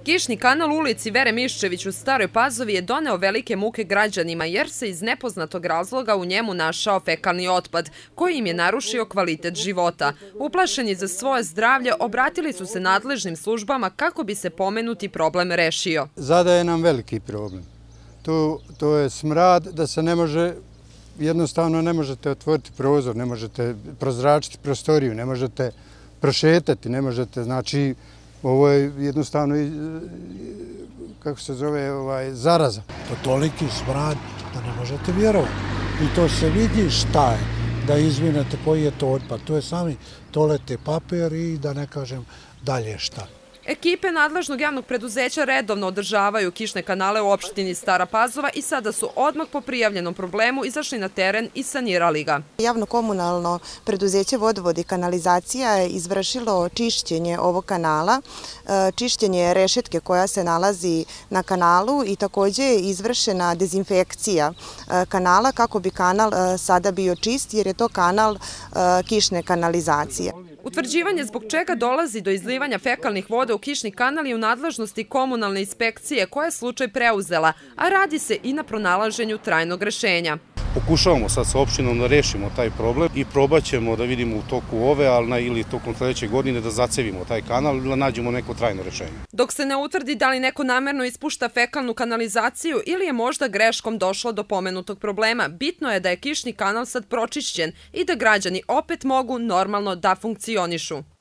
Kišni kanal u ulici Vere Miščević u Staroj Pazovi je doneo velike muke građanima jer se iz nepoznatog razloga u njemu našao fekalni otpad koji im je narušio kvalitet života. Uplašeni za svoje zdravlje obratili su se nadležnim službama kako bi se pomenuti problem rešio. Zadaje nam veliki problem. To je smrad da se ne može, jednostavno ne možete otvoriti prozor, ne možete prozračiti prostoriju, ne možete prošetati, ne možete, znači, ovo je jednostavno, kako se zove, zaraza. To toliki smrad da ne možete vjerovati. I to se vidi šta je, da izvinete koji je to otpad. To je sami toalete papir i da ne kažem dalje šta. Ekipe nadležnog javnog preduzeća redovno održavaju kišne kanale u opštini Stara Pazova i sada su odmah po prijavljenom problemu izašli na teren i sanirali ga. Javno-komunalno preduzeće Vodovod i kanalizacija je izvršilo čišćenje ovog kanala, čišćenje rešetke koja se nalazi na kanalu i također je izvršena dezinfekcija kanala kako bi kanal sada bio čist jer je to kanal kišne kanalizacije. Utvrđivanje zbog čega dolazi do izlivanja fekalnih voda u kišni kanal je u nadležnosti komunalne inspekcije koja je slučaj preuzela, a radi se i na pronalaženju trajnog rešenja. Pokušavamo sad sa opštinom da rešimo taj problem i probat ćemo da vidimo u toku ove ili tokom sledeće godine da zacevimo taj kanal ili da nađemo neko trajno rešenje. Dok se ne utvrdi da li neko namerno ispušta fekalnu kanalizaciju ili je možda greškom došlo do pomenutog problema, bitno je da je kišni kanal sad pročišćen i da građani opet mogu normalno da funkcionišu.